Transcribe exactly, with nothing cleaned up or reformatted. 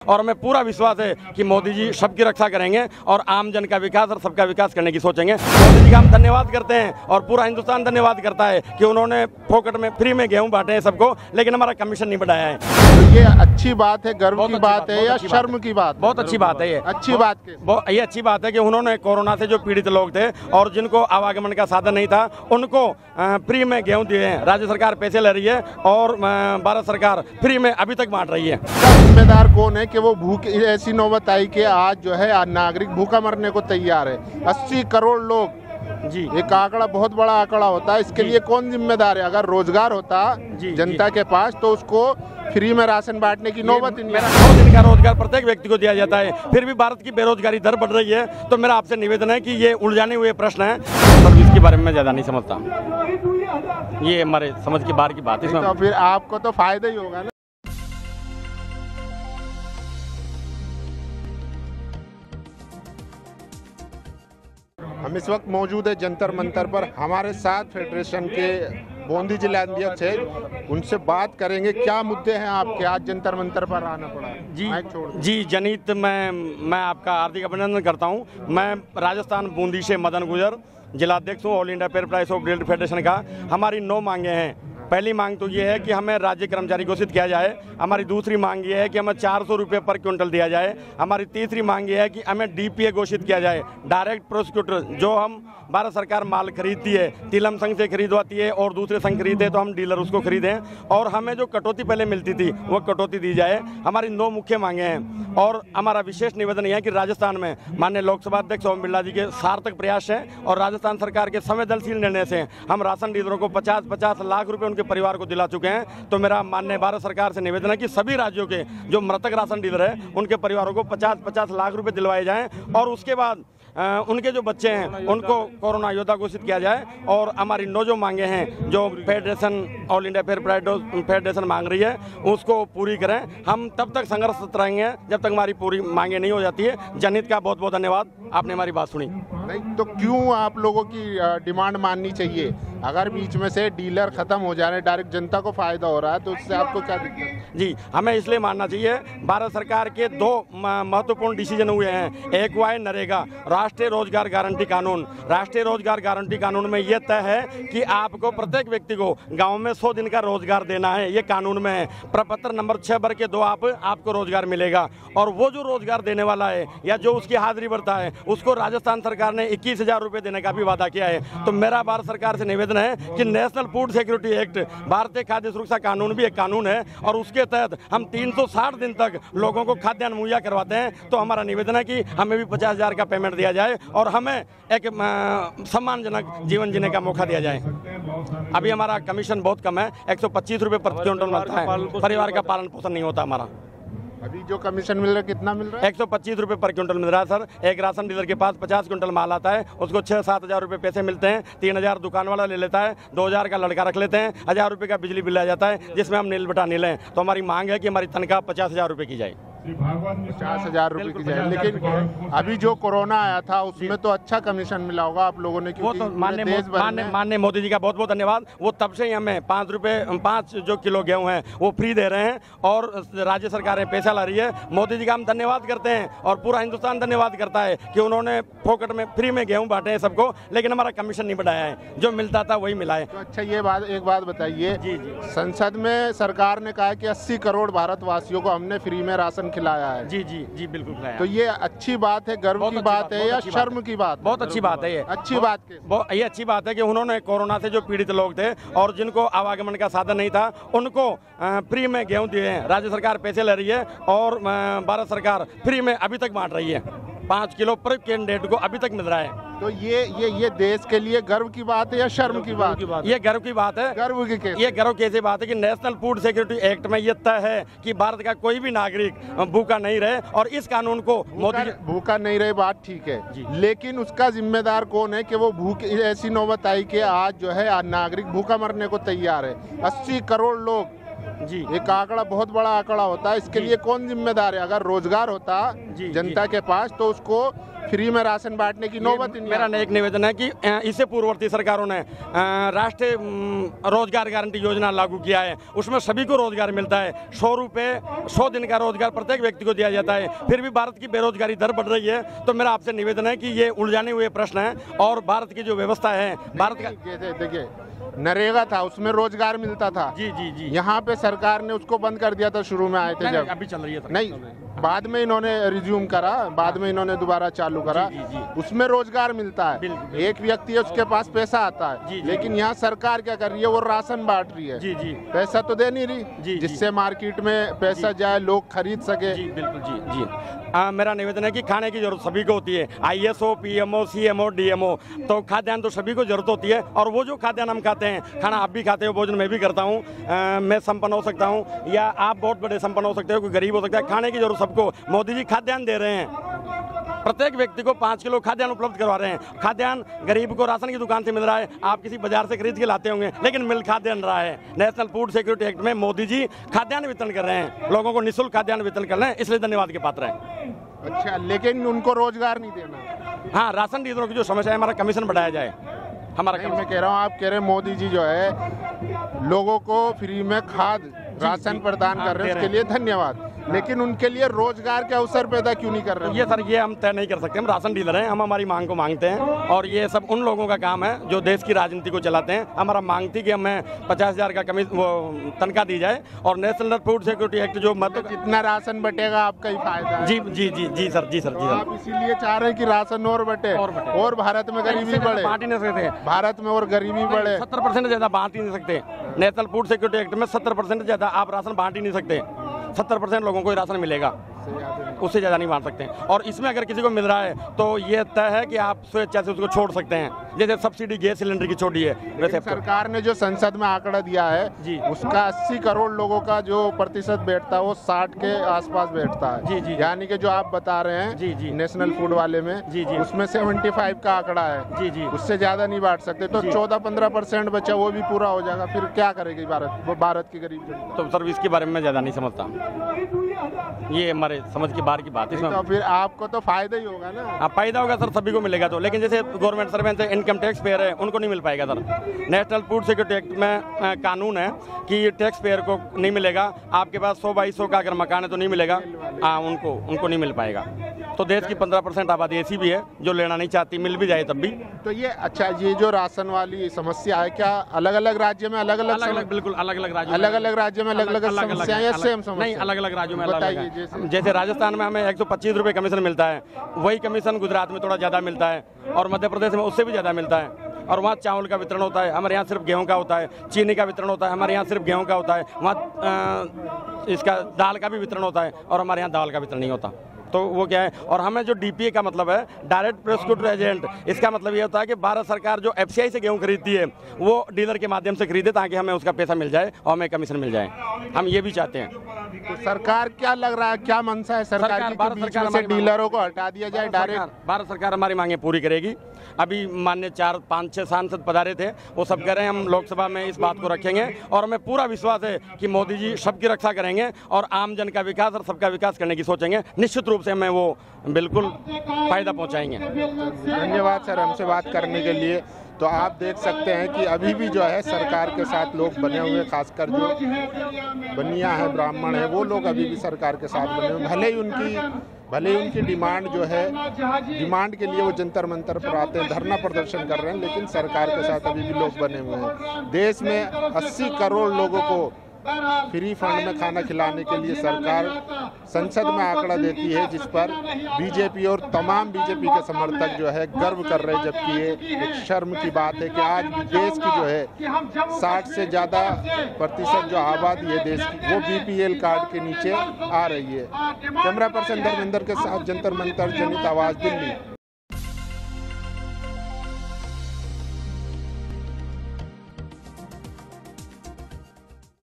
और हमें पूरा विश्वास है कि मोदी जी सबकी रक्षा करेंगे और आम जन का विकास और सबका विकास करने की सोचेंगे। मोदी जी का हम धन्यवाद करते हैं और पूरा हिंदुस्तान धन्यवाद करता है कि उन्होंने फोकट में फ्री में गेहूं बांटे हैं सबको, लेकिन हमारा कमीशन नहीं बढ़ाया है। तो ये अच्छी बात है, गर्व की बात है या शर्म की बात? बहुत अच्छी बात है ये। अच्छी बात के ये अच्छी बात है कि उन्होंने कोरोना से जो पीड़ित लोग थे और जिनको आवागमन का साधन नहीं था उनको फ्री में गेहूं दिए हैं। राज्य सरकार पैसे ले रही है और भारत सरकार फ्री में अभी तक बांट रही है। जिम्मेदार कौन है कि वो भूख ऐसी नौबत आई कि आज जो है नागरिक भूखा मरने को तैयार है? अस्सी करोड़ लोग जी, एक आंकड़ा बहुत बड़ा आंकड़ा होता है। इसके लिए कौन जिम्मेदार है? अगर रोजगार होता जी, जनता जी, के पास तो उसको फ्री में राशन बांटने की नौबत नहीं। मेरा सौ दिन का रोजगार प्रत्येक व्यक्ति को दिया जाता है, फिर भी भारत की बेरोजगारी दर बढ़ रही है। तो मेरा आपसे निवेदन है कि ये उलझाने हुए प्रश्न है, पर इसके बारे में मैं ज्यादा नहीं समझता। ये हमारे समझ के बाहर की बात है। तो फिर आपको तो फायदा ही होगा ना। हम इस वक्त मौजूद है जंतर मंतर पर। हमारे साथ फेडरेशन के बूंदी जिला अध्यक्ष है, उनसे बात करेंगे क्या मुद्दे हैं आपके आज जंतर मंतर पर आना पड़ा। जी जी जनित मैं मैं आपका हार्दिक अभिनंदन करता हूं। मैं राजस्थान बूंदी से मदन गुजर जिला अध्यक्ष हूँ all India fair price of guild federation का। हमारी नौ मांगे हैं। पहली मांग तो ये है कि हमें राज्य कर्मचारी घोषित किया जाए। हमारी दूसरी मांग ये है कि हमें चार सौ रुपये पर क्विंटल दिया जाए। हमारी तीसरी मांग ये है कि हमें डीपीए घोषित किया जाए, डायरेक्ट प्रोसिक्यूटर। जो हम भारत सरकार माल खरीदती है, तिलम संघ से खरीदवाती है और दूसरे संघ खरीदे तो हम डीलर उसको खरीदें, और हमें जो कटौती पहले मिलती थी वो कटौती दी जाए। हमारी नौ मुख्य मांगे हैं और हमारा विशेष निवेदन यह है कि राजस्थान में माननीय लोकसभा अध्यक्ष ओम बिरला जी के सार्थक प्रयास हैं और राजस्थान सरकार के संवेदनशील निर्णय से हम राशन डीलरों को पचास पचास लाख रुपए उनके परिवार को दिला चुके हैं। तो मेरा माननीय भारत सरकार से निवेदन है कि सभी राज्यों के जो मृतक राशन डीलर है उनके परिवारों को पचास पचास लाख रुपए दिलवाए जाएं और उसके बाद आ, उनके जो बच्चे हैं उनको कोरोना योद्धा घोषित किया जाए। और हमारी नौ जो मांगे हैं जो federation all India fair price federation मांग रही है उसको पूरी करें। हम तब तक संघर्षरत रहेंगे जब तक हमारी पूरी मांगे नहीं हो जाती है। जनहित का बहुत बहुत धन्यवाद, आपने हमारी बात सुनी। नहीं तो क्यों आप लोगों की डिमांड माननी चाहिए? अगर बीच में से डीलर खत्म हो जा रहे, डायरेक्ट जनता को फायदा हो रहा है, तो उससे आपको क्या दिक्कत? जी, हमें इसलिए मानना चाहिए। भारत सरकार के दो महत्वपूर्ण डिसीजन हुए हैं। एक हुआ है नरेगा, राष्ट्रीय रोजगार गारंटी कानून। राष्ट्रीय रोजगार गारंटी कानून में यह तय है कि आपको प्रत्येक व्यक्ति को गांव में सौ दिन का रोजगार देना है। ये कानून में है। प्रपत्र नंबर छह भर के दो आप आपको रोजगार मिलेगा और वो जो रोजगार देने वाला है या जो उसकी हाजिरी बढ़ता है उसको राजस्थान सरकार ने इक्कीस हजार रुपये देने का भी वादा किया है। तो मेरा भारत सरकार से निवेदन है कि नेशनल फूड सिक्योरिटी एक्ट, भारतीय खाद्य सुरक्षा कानून भी एक कानून है और उसके तहत हम तीन सौ साठ दिन तक लोगों को खाद्यान्न मुहैया करवाते हैं। तो हमारा निवेदन है कि हमें भी पचास हजार का पेमेंट दिया जाए और हमें एक सम्मानजनक जीवन जीने का मौका दिया जाए। अभी हमारा कमीशन बहुत कम है, एक सौ पच्चीस रुपये प्रति क्विंटल मिलता है। परिवार का पालन पोषण नहीं होता हमारा। अभी जो कमीशन मिल रहा है कितना मिल रहा है? एक सौ पच्चीस रुपये पर क्विंटल मिल रहा है सर। एक राशन डीलर के पास पचास क्विंटल माल आता है, उसको छः सात हजार रुपये पैसे मिलते हैं। तीन हजार दुकान वाला ले लेता है, दो हजार का लड़का रख लेते हैं, हजार रुपये का बिजली बिल आ जाता है जिसमें हम नील बटा नीलें। तो हमारी मांग है कि हमारी तनख्वाह पचास हजार रुपये की जाए। पचास हजार रुपये की जाए। लेकिन अभी जो कोरोना आया था उसमें तो अच्छा कमीशन मिला होगा आप लोगों ने, वो तो माननीय माननीय माननीय मोदी जी का बहुत बहुत धन्यवाद। वो तब से ही हमें पाँच रुपये पाँच जो किलो गेहूँ हैं वो फ्री दे रहे हैं और राज्य सरकारें पैसा ला रही है। मोदी जी का हम धन्यवाद करते हैं और पूरा हिंदुस्तान धन्यवाद करता है कि उन्होंने फोकट में फ्री में गेहूँ बांटे हैं सबको, लेकिन हमारा कमीशन नहीं बढ़ाया है। जो मिलता था वही मिला है। तो अच्छा ये बात एक बात बताइए, संसद में सरकार ने कहा कि अस्सी करोड़ भारतवासियों को हमने फ्री में राशन खिलाया है। जी जी जी बिल्कुल खिलाया। तो ये अच्छी बात है, गर्व की बात है या शर्म की बात? बहुत अच्छी बात है। ये अच्छी बात ये अच्छी बात है कि उन्होंने कोरोना से जो पीड़ित लोग थे और जिनको आवागमन का साधन नहीं था उनको फ्री में गेहूं दिए हैं। राज्य सरकार पैसे ले रही है और भारत सरकार फ्री में अभी तक बांट रही है। पाँच किलो पर कैंडिडेट को अभी तक मिल रहा है। तो ये ये ये देश के लिए गर्व की बात है या शर्म की बात? ये गर्व की बात है। गर्व की कैसे? ये गर्व कैसे बात है कि नेशनल फूड सिक्योरिटी एक्ट में ये तय है कि भारत का कोई भी नागरिक भूखा नहीं रहे और इस कानून को मोदी भूखा नहीं रहे, बात ठीक है, लेकिन उसका जिम्मेदार कौन है कि वो भूख ऐसी नौबत आई कि आज जो है नागरिक भूखा मरने को तैयार है। अस्सी करोड़ लोग जी। एक आंकड़ा बहुत बड़ा आंकड़ा होता है, इसके लिए कौन जिम्मेदार है? अगर रोजगार होता जी, जनता जी। के पास तो उसको फ्री में राशन बांटने की नौबत ही नहीं मेरा आती। एक निवेदन है कि अ, इससे पूर्ववर्ती सरकारों ने अ, राष्ट्रीय अम, रोजगार गारंटी योजना लागू किया है, उसमें सभी को रोजगार मिलता है। सौ रुपये सौ दिन का रोजगार प्रत्येक व्यक्ति को दिया जाता है, फिर भी भारत की बेरोजगारी दर बढ़ रही है। तो मेरा आपसे निवेदन है कि ये उलझाने हुए प्रश्न है और भारत की जो व्यवस्था है, भारत का जैसे देखिए नरेगा था, उसमें रोजगार मिलता था। जी जी जी यहाँ पे सरकार ने उसको बंद कर दिया था, शुरू में आए थे नहीं, जब। अभी चल रही है सर। नहीं, बाद में इन्होंने रिज्यूम करा, बाद में इन्होंने दोबारा चालू करा। जी, जी, जी। उसमें रोजगार मिलता है, बिल्कुल। एक व्यक्ति है उसके पास पैसा आता है। जी, जी। लेकिन यहाँ सरकार क्या कर रही है? वो राशन बांट रही है, जी जी पैसा तो दे नहीं जी, रही, जी। जिससे मार्केट में पैसा जाए, लोग खरीद सके। जी बिल्कुल जी जी आ, मेरा निवेदन है कि खाने की जरूरत सभी को होती है, I S O, P M O, C M O, D M O, तो खाद्यान्न तो सभी को जरूरत होती है। और वो जो खाद्यान्न हम खाते हैं, खाना आप भी खाते हो, भोजन मैं भी करता हूँ, आ, मैं संपन्न हो सकता हूँ या आप बहुत बड़े संपन्न हो सकते हो, कोई गरीब हो सकता है। खाने की जरूरत सबको मोदी जी खाद्यान्न दे रहे हैं, प्रत्येक व्यक्ति को पाँच किलो खाद्यान्न उपलब्ध करवा रहे हैं। खाद्यान्न गरीब को राशन की दुकान से मिल रहा है, आप किसी बाजार से खरीद के लाते होंगे, लेकिन मिल खाद्यान्न रहा है। नेशनल फूड सिक्योरिटी एक्ट में मोदी जी खाद्यान्न वितरण कर रहे हैं, लोगों को निःशुल्क खाद्यान्न वितरण कर रहे हैं, इसलिए धन्यवाद के पात्र हैं। अच्छा, लेकिन उनको रोजगार नहीं देना। हाँ, राशन डीलरों की जो समस्या है, हमारा कमीशन बढ़ाया जाए। हमारा नहीं, मैं कह रहा हूँ, आप कह रहे हैं मोदी जी जो है लोगों को फ्री में खाद राशन जी, प्रदान हाँ, कर रहे हैं, दे उसके रहे लिए धन्यवाद। लेकिन उनके लिए रोजगार के अवसर पैदा क्यों नहीं कर रहे हैं? ये सर ये हम तय नहीं कर सकते, हम राशन डीलर हैं, हम हमारी मांग को मांगते हैं और ये सब उन लोगों का काम है जो देश की राजनीति को चलाते हैं। हमारा मांग थी कि हमें पचास हजार का कमी वो तनख्वाह दी जाए और नेशनल फूड सिक्योरिटी एक्ट जो मत जितना राशन बटेगा आपका ही फायदा है। जी जी जी जी सर जी सर जी आप सर इसीलिए चाह रहे हैं कि राशन और बटे और बटे। और भारत में गरीबी बढ़े, बांट ही नहीं सकते, भारत में और गरीबी बढ़े। सत्तर परसेंट ज्यादा बांट ही नहीं सकते। नेशनल फूड सिक्योरिटी एक्ट में सत्तर परसेंट ज्यादा आप राशन बांट ही नहीं सकते। सत्तर परसेंट लोगों को ही राशन मिलेगा, उससे ज़्यादा नहीं बांट सकते। और इसमें अगर किसी को मिल रहा है तो ये तय है कि आप स्वेच्छा से उसको छोड़ सकते हैं, जैसे सब्सिडी गैस सिलेंडर की छोड़ी है वैसे। सरकार ने जो संसद में आंकड़ा दिया है जी। उसका अस्सी करोड़ लोगों का जो प्रतिशत बैठता है वो साठ के आसपास बैठता है। जी, जी। यानी कि जो आप बता रहे हैं जी, जी। नेशनल फूड वाले में, जी, जी। उसमें पचहत्तर का आंकड़ा है। जी, जी। उससे ज्यादा नहीं बांट सकते, तो जी। चौदह पंद्रह परसेंट बचा वो भी पूरा हो जाएगा। फिर क्या करेगी भारत, वो भारत की गरीब जनता? तो सर इसके बारे में मैं ज़्यादा नहीं समझता, ये हमारे समझ की बाहर की बात है। इसमें तो फिर आपको तो फायदा ही होगा ना। हाँ, फायदा होगा सर, सभी को मिलेगा तो, लेकिन जैसे गवर्नमेंट सर्वेंट है, इनकम टैक्स पेयर है, उनको नहीं मिल पाएगा sir. National food security act में अ, कानून है कि ये टैक्स पेयर को नहीं मिलेगा। आपके पास सौ बाईस सौ का अगर मकान है तो नहीं मिलेगा, हाँ उनको उनको नहीं मिल पाएगा। तो देश की पंद्रह परसेंट आबादी ऐसी भी है जो लेना नहीं चाहती, मिल भी जाए तब भी। तो ये अच्छा, ये जो राशन वाली समस्या है, क्या अलग अलग राज्य में अलग अलग अलग अलग बिल्कुल अलग अलग राज्यों अलग अलग राज्य में अलग अलग समस्याएं या सेम समस्या? नहीं, अलग अलग राज्यों में अलग अलग बताइए। है। जैसे जैसे राजस्थान में हमें एक सौ पच्चीस रुपये कमीशन मिलता है, वही कमीशन गुजरात में थोड़ा ज़्यादा मिलता है और मध्य प्रदेश में उससे भी ज़्यादा मिलता है। और वहाँ चावल का वितरण होता है, हमारे यहाँ सिर्फ गेहूं का होता है। चीनी का वितरण होता है, हमारे यहाँ सिर्फ गेहूं का होता है। वहाँ इसका दाल का भी वितरण होता है और हमारे यहाँ दाल का वितरण नहीं होता। तो वो क्या है, और हमें जो डीपीए का मतलब है डायरेक्ट प्रोसिक्यूटर एजेंट, इसका मतलब ये होता है कि भारत सरकार जो एफसीआई से गेहूं खरीदती है वो डीलर के माध्यम से खरीदे ताकि हमें उसका पैसा मिल जाए और हमें कमीशन मिल जाए। हम ये भी चाहते हैं। तो सरकार क्या लग रहा है, क्या मंशा है सरकार सरकार- की, भारत कि बीच सरकार में से हमारी मांग- डीलरों को हटा दिया जाए डायरेक्ट? सरकार- भारत सरकार हमारी मांगे पूरी करेगी। अभी मान्य चार पाँच छः सांसद पधारे थे, वो सब कह रहे हैं हम लोकसभा में इस बात को रखेंगे और हमें पूरा विश्वास है कि मोदी जी सबकी रक्षा करेंगे और आम जन का विकास और सबका विकास करने की सोचेंगे। निश्चित रूप से हमें वो बिल्कुल फायदा पहुंचाएंगे। धन्यवाद सर हमसे बात करने के लिए। तो आप देख सकते हैं कि अभी भी जो है सरकार के साथ लोग बने हुए, खासकर जो बनिया है, ब्राह्मण है, वो लोग अभी भी सरकार के साथ बने हुए। भले ही उनकी भले ही उनकी डिमांड जो है, डिमांड के लिए वो जंतर मंतर पर आते हैं, धरना प्रदर्शन कर रहे हैं, लेकिन सरकार के साथ अभी भी लोग बने हुए हैं। देश में अस्सी करोड़ लोगों को फ्री फंड में खाना खिलाने के लिए सरकार संसद में आंकड़ा देती है, जिस पर बीजेपी और तमाम बीजेपी के समर्थक जो है गर्व कर रहे हैं। जबकि ये एक शर्म की बात है कि आज देश की जो है साठ से ज़्यादा प्रतिशत जो आबादी है देश की, वो बीपीएल कार्ड के नीचे आ रही है। कैमरा पर्सन धर्मेंद्र के साथ जंतर मंतर, जनित आवाज़, दिल्ली।